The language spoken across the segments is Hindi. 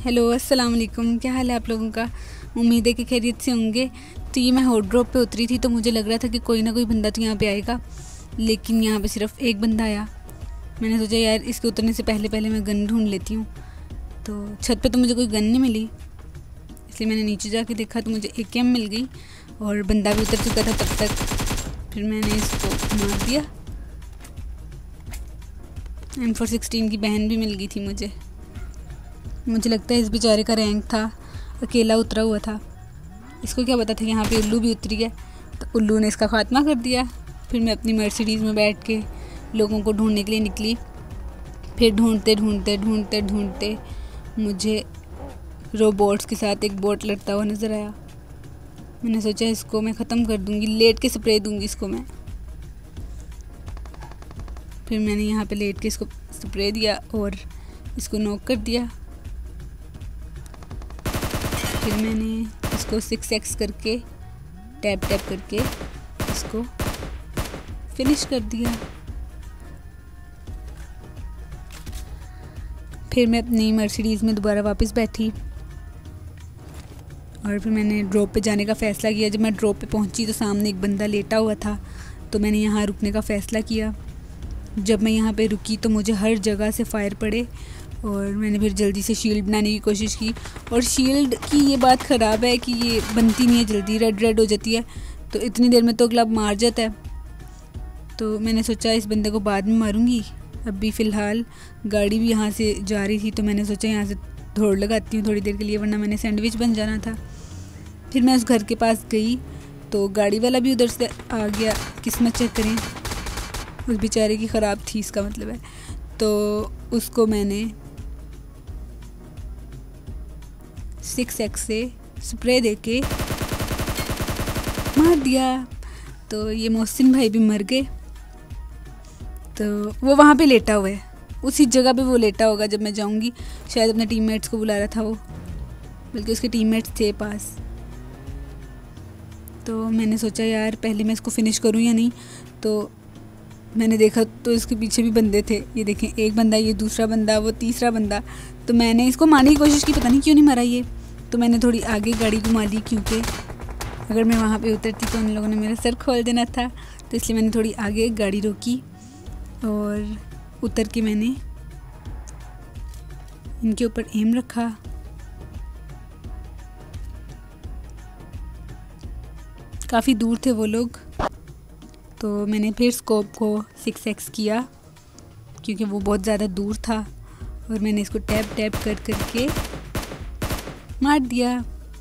हेलो अस्सलाम वालेकुम। क्या हाल है आप लोगों का? उम्मीद है कि खैरियत से होंगे। तो ये मैं हॉट ड्रॉप पे उतरी थी तो मुझे लग रहा था कि कोई ना कोई बंदा तो यहाँ पे आएगा, लेकिन यहाँ पे सिर्फ एक बंदा आया। मैंने सोचा यार इसके उतरने से पहले पहले मैं गन ढूंढ लेती हूँ। तो छत पे तो मुझे कोई गन नहीं मिली, इसलिए मैंने नीचे जाके देखा तो मुझे AKM मिल गई और बंदा भी उतर चुका था तब तक। फिर मैंने इसको मार दिया। M416 की बहन भी मिल गई थी मुझे लगता है इस बेचारे का रैंक था, अकेला उतरा हुआ था। इसको क्या पता था यहाँ पे उल्लू भी उतरी है, तो उल्लू ने इसका खात्मा कर दिया। फिर मैं अपनी मर्सिडीज़ में बैठ के लोगों को ढूंढने के लिए निकली। फिर ढूंढते ढूंढते ढूंढते ढूंढते मुझे रोबोट्स के साथ एक बोट लड़ता हुआ नज़र आया। मैंने सोचा इसको मैं ख़त्म कर दूँगी, लेट के स्प्रे दूँगी इसको मैं। फिर मैंने यहाँ पे लेट के इसको स्प्रे दिया और इसको नॉक कर दिया। फिर मैंने इसको 6x करके टैप करके इसको फिनिश कर दिया। फिर मैं अपनी मर्सिडीज़ में दोबारा वापस बैठी और फिर मैंने ड्रॉप पे जाने का फ़ैसला किया। जब मैं ड्रॉप पे पहुंची तो सामने एक बंदा लेटा हुआ था, तो मैंने यहाँ रुकने का फ़ैसला किया। जब मैं यहाँ पे रुकी तो मुझे हर जगह से फायर पड़े और मैंने फिर जल्दी से शील्ड बनाने की कोशिश की। और शील्ड की ये बात ख़राब है कि ये बनती नहीं है जल्दी, रेड हो जाती है, तो इतनी देर में तो अगला मार जाता है। तो मैंने सोचा इस बंदे को बाद में मारूंगी, अभी फ़िलहाल गाड़ी भी यहाँ से जा रही थी तो मैंने सोचा यहाँ से दौड़ लगाती हूँ थोड़ी देर के लिए, वरना मैंने सैंडविच बन जाना था। फिर मैं उस घर के पास गई तो गाड़ी वाला भी उधर से आ गया। किस्मत चेक करें, उस बेचारे की ख़राब थी, इसका मतलब है। तो उसको मैंने 6x से स्प्रे देके मार दिया। तो ये मोहसिन भाई भी मर गए। तो वो वहाँ पे लेटा हुआ है, उसी जगह पे वो लेटा होगा जब मैं जाऊँगी। शायद अपने टीममेट्स को बुला रहा था वो, बल्कि उसके टीममेट्स थे पास। तो मैंने सोचा यार पहले मैं इसको फिनिश करूँ या नहीं। तो मैंने देखा तो इसके पीछे भी बंदे थे, ये देखें, एक बंदा, ये दूसरा बंदा, वो तीसरा बंदा। तो मैंने इसको मारने की कोशिश की, पता नहीं क्यों नहीं मारा ये। तो मैंने थोड़ी आगे गाड़ी घुमा ली, क्योंकि अगर मैं वहाँ पे उतरती तो उन लोगों ने मेरा सर खोल देना था। तो इसलिए मैंने थोड़ी आगे गाड़ी रोकी और उतर के मैंने इनके ऊपर एम रखा। काफ़ी दूर थे वो लोग, तो मैंने फिर स्कोप को 6x किया क्योंकि वो बहुत ज़्यादा दूर था, और मैंने इसको टैप करके मार दिया।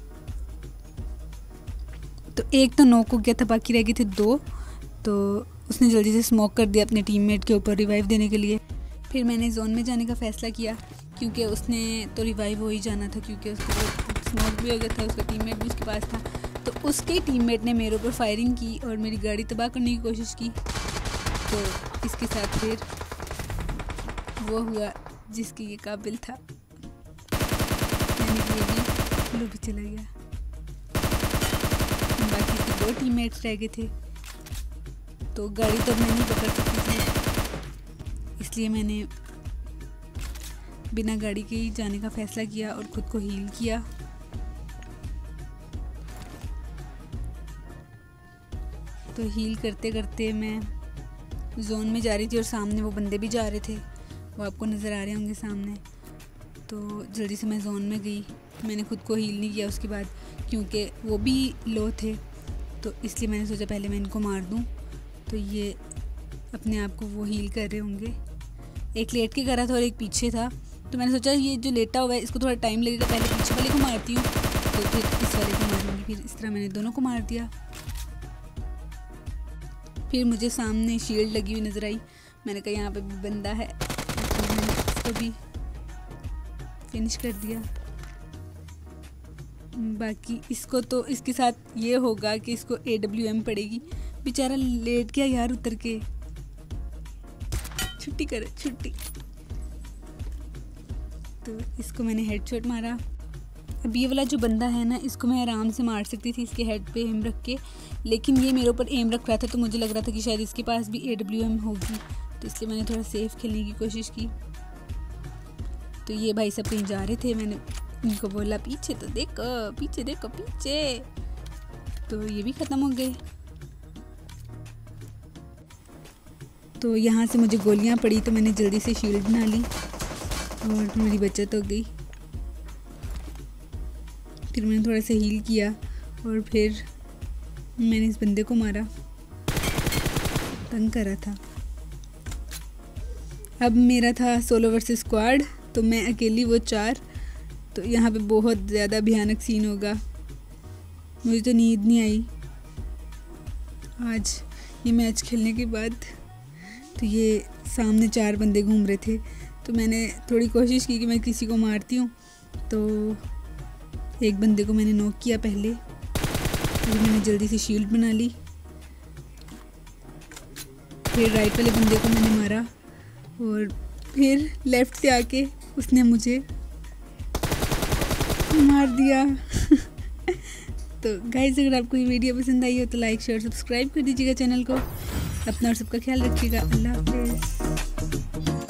तो एक तो नॉक हो गया था, बाकी रह गए थे 2। तो उसने जल्दी से स्मोक कर दिया अपने टीममेट के ऊपर रिवाइव देने के लिए। फिर मैंने जोन में जाने का फ़ैसला किया क्योंकि उसने तो रिवाइव हो ही जाना था, क्योंकि उसको स्मोक भी हो गया था, उसका टीममेट भी उसके पास था। तो उसके टीममेट ने मेरे ऊपर फायरिंग की और मेरी गाड़ी तबाह करने की कोशिश की। तो इसके साथ फिर वो हुआ जिसकी ये काबिल था, यानी भी चला गया। बाकी के 2 टीममेट्स रह गए थे। तो गाड़ी तो मैं नहीं पकड़ सकती थी, इसलिए मैंने बिना गाड़ी के ही जाने का फ़ैसला किया और ख़ुद को हील किया। तो हील करते करते मैं जोन में जा रही थी और सामने वो बंदे भी जा रहे थे, वो आपको नज़र आ रहे होंगे सामने। तो जल्दी से मैं जोन में गई, मैंने ख़ुद को हील नहीं किया उसके बाद, क्योंकि वो भी लो थे। तो इसलिए मैंने सोचा पहले मैं इनको मार दूं, तो ये अपने आप को वो हील कर रहे होंगे। एक लेट के करा था और एक पीछे था। तो मैंने सोचा ये जो लेटा हुआ है इसको थोड़ा टाइम लगेगा, पहले पीछे वाले को मारती हूँ तो फिर इस वाले को मारूंगी। फिर इस तरह मैंने दोनों को मार दिया। फिर मुझे सामने शील्ड लगी हुई नज़र आई, मैंने कहा यहाँ पे भी बंदा है, तो मैंने इसको भी फिनिश कर दिया। बाकी इसको तो इसके साथ ये होगा कि इसको AWM पड़ेगी। बेचारा लेट गया यार उतर के, छुट्टी करे छुट्टी। तो इसको मैंने हेडशॉट मारा। अब ये वाला जो बंदा है ना, इसको मैं आराम से मार सकती थी इसके हेड पे एम रख के, लेकिन ये मेरे ऊपर एम रख रहा था तो मुझे लग रहा था कि शायद इसके पास भी AWM होगी, तो इसलिए मैंने थोड़ा सेफ खेलने की कोशिश की। तो ये भाई सब कहीं जा रहे थे, मैंने उनको बोला पीछे तो देखो, पीछे देखो, पीछे। तो ये भी ख़त्म हो गए। तो यहाँ से मुझे गोलियाँ पड़ी तो मैंने जल्दी से शील्ड बना ली और मेरी बचत हो गई। फिर मैंने थोड़ा सा हील किया और फिर मैंने इस बंदे को मारा, तंग करा था। अब मेरा था सोलो वर्सेस स्क्वाड, तो मैं अकेली वो 4। तो यहाँ पे बहुत ज़्यादा भयानक सीन होगा। मुझे तो नींद नहीं आई आज ये मैच खेलने के बाद। तो ये सामने 4 बंदे घूम रहे थे, तो मैंने थोड़ी कोशिश की कि मैं किसी को मारती हूँ। तो एक बंदे को मैंने नॉक किया पहले, फिर मैंने जल्दी से शील्ड बना ली। फिर राइट वाले बंदे को मैंने मारा और फिर लेफ़्ट से आके उसने मुझे मार दिया। तो गाइस, अगर आपको ये वीडियो पसंद आई हो तो लाइक शेयर सब्सक्राइब कर दीजिएगा चैनल को। अपना और सबका ख्याल रखिएगा। अल्लाह हाफ़िज़।